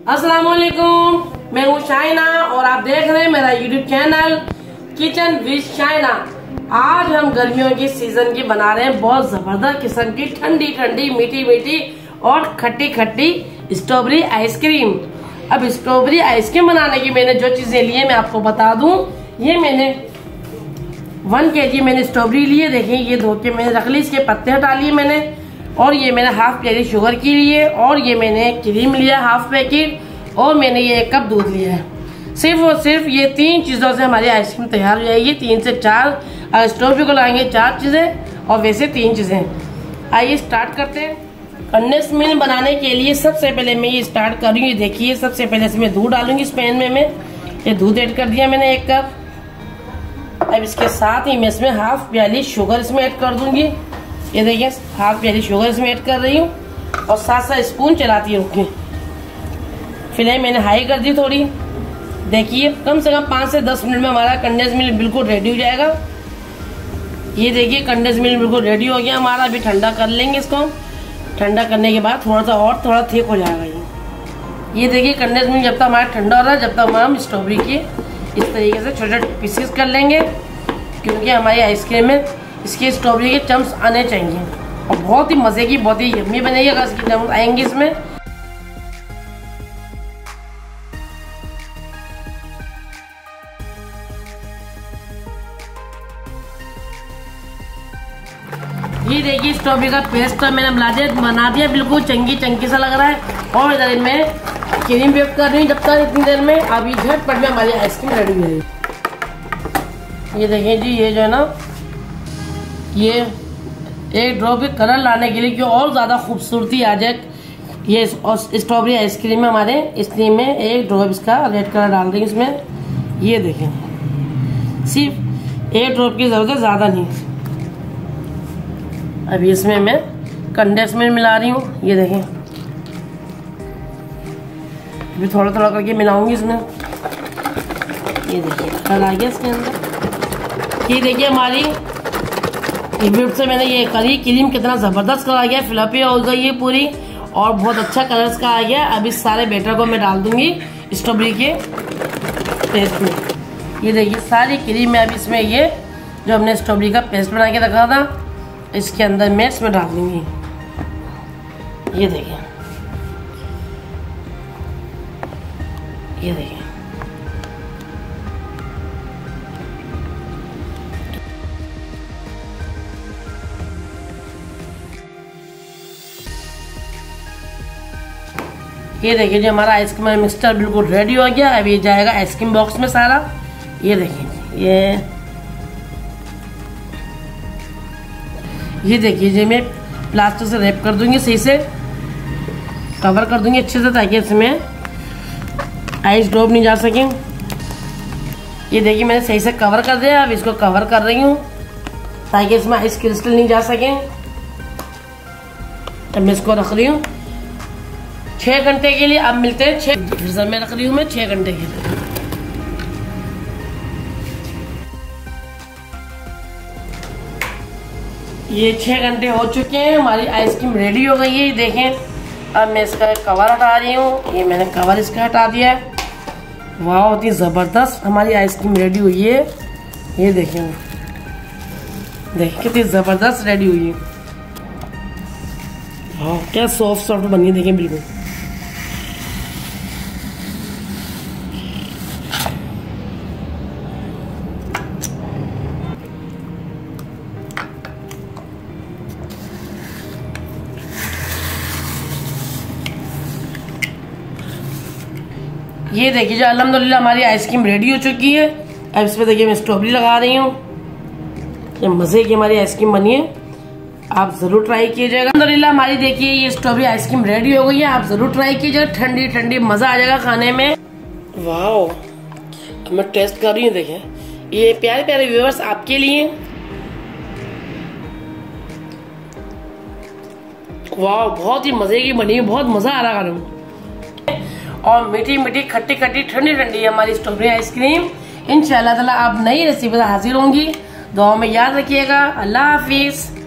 अस्सलाम वालेकुम, मैं हूँ शाइना और आप देख रहे हैं मेरा YouTube channel kitchen with Shaina. आज हम गर्मियों की सीजन की बना रहे हैं बहुत जबरदस्त किस्म की ठंडी ठंडी मीठी मीठी और खट्टी खट्टी स्ट्रॉबेरी आइसक्रीम। अब स्ट्रॉबेरी आइसक्रीम बनाने की मैंने जो चीजें ली है मैं आपको बता दूं। ये मैंने 1 kg मैंने स्ट्रॉबेरी लिए, देखिए ये धो के मैंने रख ली, इसके पत्ते हटा लिए मैंने। और ये मैंने हाफ प्याली शुगर की लिए, और ये मैंने क्रीम लिया हाफ पैकेट, और मैंने ये 1 कप दूध लिया है। सिर्फ और सिर्फ ये 3 चीज़ों से हमारी आइसक्रीम तैयार हो जाएगी। 3 से 4, और स्ट्रॉबेरी को लाएंगे 4 चीज़ें और वैसे 3 चीज़ें। आइए स्टार्ट करते हैं। कंडेंस मिल्क बनाने के लिए सबसे पहले मैं ये स्टार्ट करूँगी। देखिए सबसे पहले इसमें दूध डालूंगी इस पैन में। मैं ये दूध ऐड कर दिया मैंने 1 कप। अब इसके साथ ही मैं इसमें हाफ प्याली शुगर इसमें ऐड कर दूंगी। ये देखिए हाफ प्याली शुगर इसमें ऐड कर रही हूँ, और 7 स्पून चलाती रुकी। फिलहाल मैंने हाई कर दी थोड़ी। देखिए कम से कम 5 से 10 मिनट में हमारा कंडेंस मिल्क बिल्कुल रेडी हो जाएगा। ये देखिए कंडेंस मिल्क बिल्कुल रेडी हो गया हमारा। अभी ठंडा कर लेंगे इसको। ठंडा करने के बाद थोड़ा थिक हो जाएगा ये देखिए कंडेंस मिल्क जब तक हमारा ठंडा हो रहा है, जब तक हम स्ट्रॉबेरी के इस तरीके से छोटे छोटे पीसेस कर लेंगे, क्योंकि हमारी आइसक्रीम में इसके स्ट्रॉबेरी के चम्स आने चाहिए और बहुत ही मजे की, बहुत ही यम्मी बनेगी अगर इसके चम्स आएंगे इसमें। ये देखिए स्ट्रॉबेरी का पेस्ट मैंने बना दिया बिल्कुल चंकी सा लग रहा है। और इधर मैं क्रीम भी कर रही हूँ जब तक इतनी देर में। अभी झटपट में हमारी आइसक्रीम रेडी हो जाएगी। ये देखिए जी, ये जो है ना, ये एक ड्रॉप के कलर लाने के लिए कि और ज्यादा खूबसूरती आ जाए ये स्ट्रॉबेरी आइसक्रीम में हमारे, इसलिए मैं एक ड्रॉप इसका रेड कलर डाल रही हूँ इसमें। ये देखें, सिर्फ 1 ड्रॉप की जरूरत है, ज्यादा नहीं। अभी इसमें मैं कंडेंस मिल्क मिला रही हूँ। ये देखें, अभी थोड़ा थोड़ा करके मिलाऊंगी इसमें। ये देखिए कलर आ गया इसके अंदर। ये देखिए हमारी व्हिप से मैंने ये करी क्रीम, कितना जबरदस्त कलर आ गया, फ्लफी हो गई ये पूरी, और बहुत अच्छा कलर इसका आ गया। अब इस सारे बैटर को मैं डाल दूंगी स्ट्रॉबेरी के पेस्ट में। ये देखिए सारी क्रीम में अब इसमें ये जो हमने स्ट्रॉबेरी का पेस्ट बना के रखा था, इसके अंदर मैं इसमें डाल दूंगी। ये देखिए, ये देखिए ये देखिए जो हमारा आइसक्रीम मिक्सचर बिल्कुल रेडी हो गया। अब ये जाएगा आइसक्रीम बॉक्स में सारा। ये देखिए ये देखिए जो मैं प्लास्टिक से रैप कर दूंगी, सही से कवर कर दूंगी अच्छे से, ताकि इसमें आइस ड्रॉप नहीं जा सके। ये देखिए मैंने सही से कवर कर दिया। अब इसको कवर कर रही हूँ ताकि इसमें आइस क्रिस्टल नहीं जा सके। अब मैं इसको रख रही हूँ 6 घंटे के लिए। अब मिलते हैं 6 फ्रीजर में रख रही हूँ मैं 6 घंटे के लिए। ये 6 घंटे हो चुके हैं, हमारी आइसक्रीम रेडी हो गई है। देखें अब मैं इसका कवर हटा रही हूँ। ये मैंने कवर इसका हटा दिया है। वाह इतनी जबरदस्त हमारी आइसक्रीम रेडी हुई है। ये देखें, देखिए कितनी जबरदस्त रेडी हुई है। वाह क्या सॉफ्ट बनी है, देखें बिल्कुल। ये देखिए जो अल्हम्दुलिल्लाह हमारी आइसक्रीम रेडी हो चुकी है। अब इसमें देखिए मैं स्ट्रॉबेरी लगा रही हूँ। ये मजे की हमारी आइसक्रीम बनी है, आप जरूर ट्राई कीजिएगा। अल्हम्दुलिल्लाह हमारी देखिए ये स्ट्रॉबेरी आइसक्रीम रेडी हो गई है, आप जरूर ट्राई कीजिएगा। ठंडी ठंडी मजा आ जाएगा खाने में। वाओ अब मैं टेस्ट कर रही हूँ। देखें ये प्यारे प्यारे व्यूअर्स आपके लिए। वाह बहुत ही मजे की बनी है, बहुत मजा आ रहा खाने में। और मीठी मीठी खट्टी खट्टी ठंडी ठंडी हमारी स्ट्रॉबेरी आइसक्रीम इंशाल्लाह ताला आप नई रेसिपी हाजिर होंगी। दुआ में याद रखिएगा। अल्लाह हाफिज।